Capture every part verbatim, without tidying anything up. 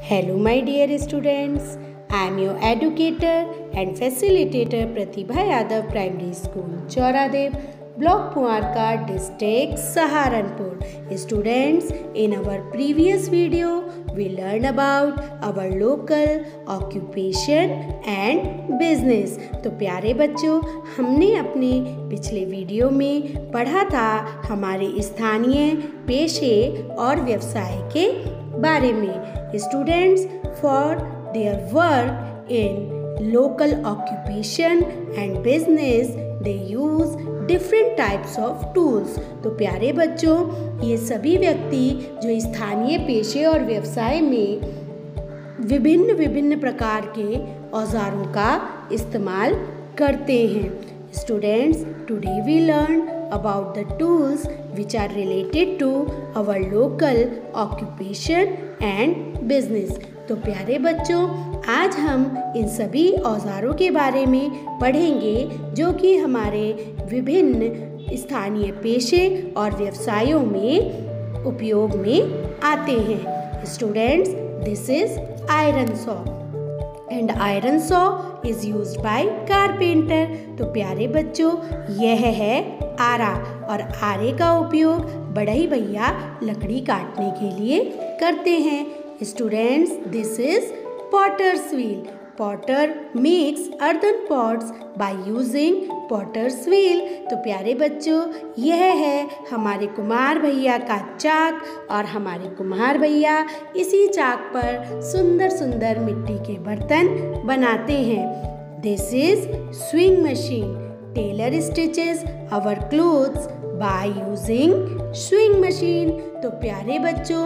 Hello my dear students, I am your educator and facilitator Pratibha Yadav Primary School, Chauradev, Block Puarka, District, Saharanpur. Students, in our previous video, we learned about our local occupation and business. तो प्यारे बच्चों, हमने अपने पिछले video में पढ़ा था हमारे स्थानीय पेशे और व्यवसाय के बारे में. Students, for their work in local occupation and business, they use different types of tools. तो प्यारे बच्चों, ये सभी व्यक्ति जो स्थानीय पेशे और व्यवसाय में विभिन्न विभिन्न प्रकार के औजारों का इस्तेमाल करते हैं. Students, today we learn about the tools which are related to our local occupation and business. तो प्यारे बच्चों, आज हम इन सभी औजारों के बारे में पढ़ेंगे जो कि हमारे विभिन्न स्थानीय पेशे और व्यवसायों में उपयोग में आते हैं. Students, this is iron saw and iron saw is used by carpenter. तो प्यारे बच्चों, यह है आरा और आरे का उपयोग बढ़ई भैया लकड़ी काटने के लिए करते हैं. Students, this is potter's wheel. Potter makes earthen pots by using potter's wheel. तो प्यारे बच्चों, यह है हमारे कुम्हार भैया का चाक और हमारे कुम्हार भैया इसी चाक पर सुंदर सुंदर मिट्टी के बर्तन बनाते हैं. This is sewing machine. Tailor stitches our clothes by using sewing machine. तो प्यारे बच्चों,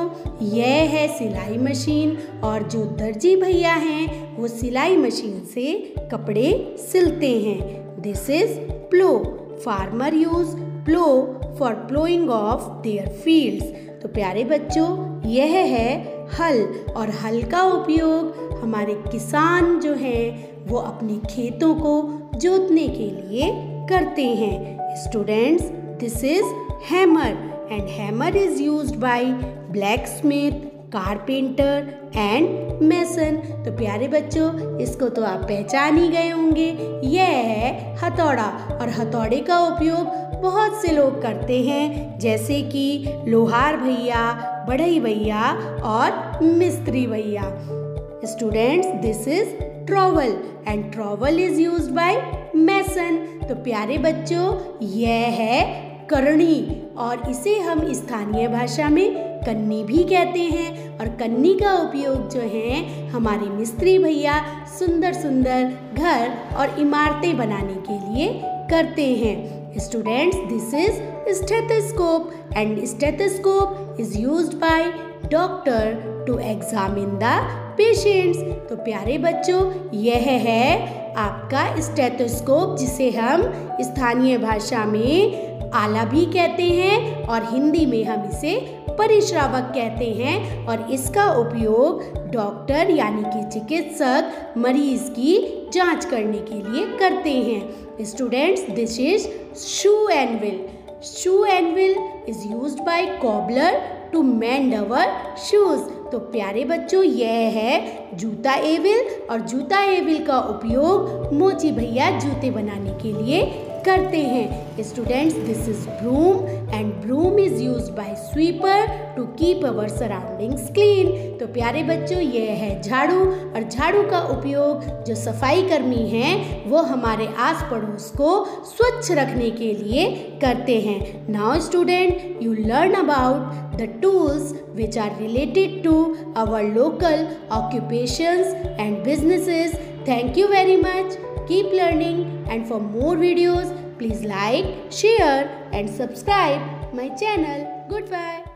यह है सिलाई मशीन और जो दर्जी भैया हैं वो सिलाई मशीन से कपड़े सिलते हैं. This is plough. Farmer use plough for ploughing of their fields. तो प्यारे बच्चों, यह है हल और हल का उपयोग हमारे किसान जो हैं वो अपने खेतों को जोतने के लिए करते हैं. Students, this is hammer and hammer is used by blacksmith, carpenter and mason. तो प्यारे बच्चों, इसको तो आप पहचान ही गए होंगे. यह है हथौड़ा और हथौड़े का उपयोग बहुत से लोग करते हैं जैसे कि लोहार भैया, बढ़ई भैया और मिस्त्री भैया. Students, this is trowel and trowel is used by mason. तो प्यारे बच्चों, यह है करणी और इसे हम स्थानीय भाषा में कन्नी भी कहते हैं. और कन्नी का उपयोग जो है हमारे मिस्त्री भैया सुंदर सुंदर घर और इमारतें बनाने के लिए करते हैं. Students, this is stethoscope and stethoscope is used by doctor to examine the patients. तो प्यारे बच्चों, यह है आपका स्टेथोस्कोप जिसे हम स्थानीय भाषा में आला भी कहते हैं और हिंदी में हम इसे परिश्रावक कहते हैं. और इसका उपयोग डॉक्टर यानी कि चिकित्सक मरीज की जांच करने के लिए करते हैं. Students, this is shoe anvil. Shoe anvil is used by cobbler to mend our shoes. तो प्यारे बच्चों, यह है जूता एविल और जूता एविल का उपयोग मोची भैया जूते बनाने के लिए करते हैं. Students, this is broom and broom is used by sweeper to keep our surroundings clean. तो प्यारे बच्चों, यह है झाड़ू और झाड़ू का उपयोग जो सफाई कर्मी हैं वो हमारे आस पड़ोस को स्वच्छ रखने के लिए करते हैं. Now student, you learn about the tools which are related to our local occupations and businesses. Thank you very much. Keep learning, and for more videos, please like, share and subscribe my channel. Goodbye.